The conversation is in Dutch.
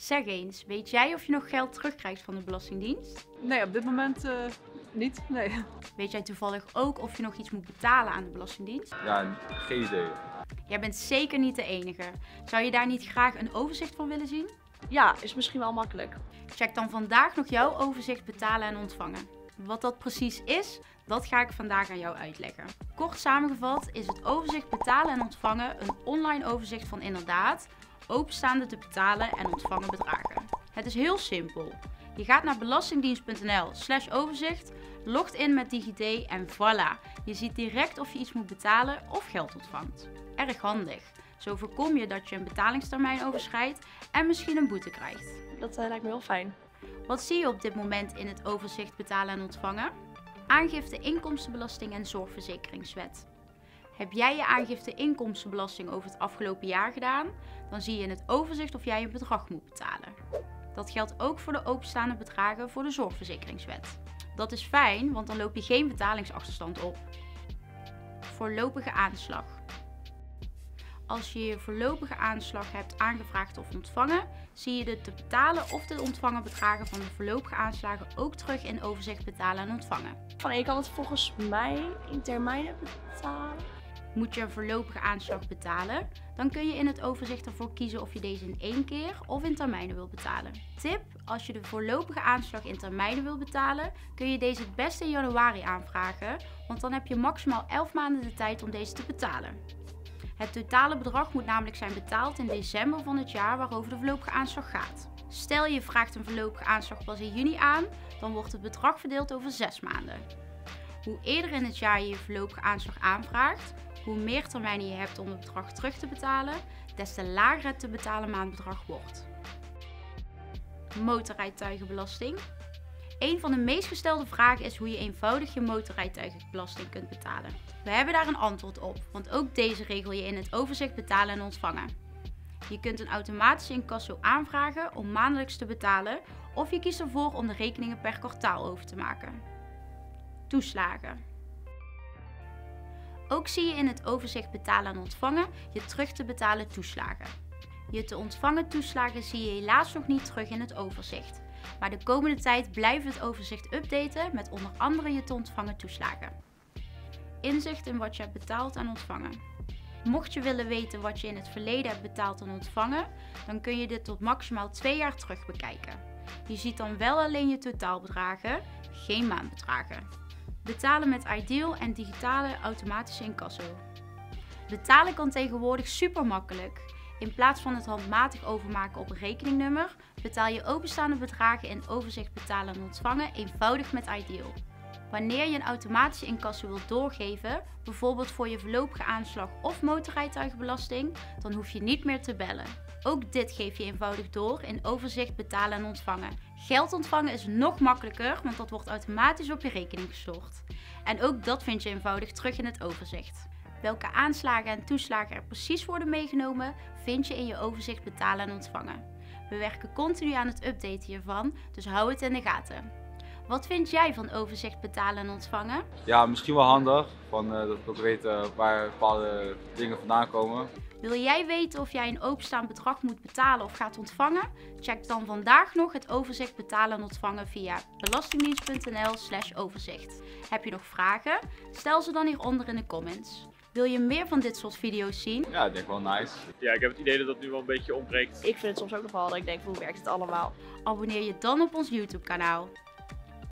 Zeg eens, weet jij of je nog geld terugkrijgt van de Belastingdienst? Nee, op dit moment niet. Nee. Weet jij toevallig ook of je nog iets moet betalen aan de Belastingdienst? Ja, geen idee. Jij bent zeker niet de enige. Zou je daar niet graag een overzicht van willen zien? Ja, is misschien wel makkelijk. Check dan vandaag nog jouw overzicht betalen en ontvangen. Wat dat precies is, dat ga ik vandaag aan jou uitleggen. Kort samengevat is het overzicht betalen en ontvangen een online overzicht van inderdaad openstaande te betalen en ontvangen bedragen. Het is heel simpel. Je gaat naar belastingdienst.nl/overzicht, logt in met DigiD en voilà. Je ziet direct of je iets moet betalen of geld ontvangt. Erg handig. Zo voorkom je dat je een betalingstermijn overschrijdt en misschien een boete krijgt. Dat lijkt me heel fijn. Wat zie je op dit moment in het overzicht betalen en ontvangen? Aangifte inkomstenbelasting en zorgverzekeringswet. Heb jij je aangifte inkomstenbelasting over het afgelopen jaar gedaan? Dan zie je in het overzicht of jij een bedrag moet betalen. Dat geldt ook voor de openstaande bedragen voor de zorgverzekeringswet. Dat is fijn, want dan loop je geen betalingsachterstand op. Voorlopige aanslag. Als je je voorlopige aanslag hebt aangevraagd of ontvangen, zie je de te betalen of te ontvangen bedragen van de voorlopige aanslagen ook terug in overzicht betalen en ontvangen. Je kan het volgens mij in termijnen betalen. Moet je een voorlopige aanslag betalen, dan kun je in het overzicht ervoor kiezen of je deze in 1 keer of in termijnen wilt betalen. Tip: als je de voorlopige aanslag in termijnen wilt betalen, kun je deze het beste in januari aanvragen, want dan heb je maximaal 11 maanden de tijd om deze te betalen. Het totale bedrag moet namelijk zijn betaald in december van het jaar waarover de voorlopige aanslag gaat. Stel je vraagt een voorlopige aanslag pas in juni aan, dan wordt het bedrag verdeeld over 6 maanden. Hoe eerder in het jaar je je voorlopige aanslag aanvraagt, hoe meer termijnen je hebt om het bedrag terug te betalen, des te lager het te betalen maandbedrag wordt. Motorrijtuigenbelasting. Een van de meest gestelde vragen is hoe je eenvoudig je motorrijtuigenbelasting kunt betalen. We hebben daar een antwoord op, want ook deze regel je in het overzicht betalen en ontvangen. Je kunt een automatische incasso aanvragen om maandelijks te betalen, of je kiest ervoor om de rekeningen per kwartaal over te maken. Toeslagen. Ook zie je in het overzicht betalen en ontvangen je terug te betalen toeslagen. Je te ontvangen toeslagen zie je helaas nog niet terug in het overzicht. Maar de komende tijd blijven we het overzicht updaten met onder andere je te ontvangen toeslagen. Inzicht in wat je hebt betaald en ontvangen. Mocht je willen weten wat je in het verleden hebt betaald en ontvangen, dan kun je dit tot maximaal 2 jaar terug bekijken. Je ziet dan wel alleen je totaalbedragen, geen maandbedragen. Betalen met Ideal en digitale automatische incasso. Betalen kan tegenwoordig super makkelijk. In plaats van het handmatig overmaken op een rekeningnummer, betaal je openstaande bedragen in overzicht betalen en ontvangen eenvoudig met Ideal. Wanneer je een automatische incasso wilt doorgeven, bijvoorbeeld voor je voorlopige aanslag of motorrijtuigenbelasting, dan hoef je niet meer te bellen. Ook dit geef je eenvoudig door in overzicht betalen en ontvangen. Geld ontvangen is nog makkelijker, want dat wordt automatisch op je rekening gestort. En ook dat vind je eenvoudig terug in het overzicht. Welke aanslagen en toeslagen er precies worden meegenomen, vind je in je overzicht betalen en ontvangen. We werken continu aan het updaten hiervan, dus hou het in de gaten. Wat vind jij van overzicht betalen en ontvangen? Ja, misschien wel handig. Dat ik ook weet waar bepaalde dingen vandaan komen. Wil jij weten of jij een openstaand bedrag moet betalen of gaat ontvangen? Check dan vandaag nog het overzicht betalen en ontvangen via belastingdienst.nl/overzicht. Heb je nog vragen? Stel ze dan hieronder in de comments. Wil je meer van dit soort video's zien? Ja, ik denk wel nice. Ja, ik heb het idee dat dat nu wel een beetje ontbreekt. Ik vind het soms ook nog wel dat ik denk, hoe werkt het allemaal? Abonneer je dan op ons YouTube kanaal.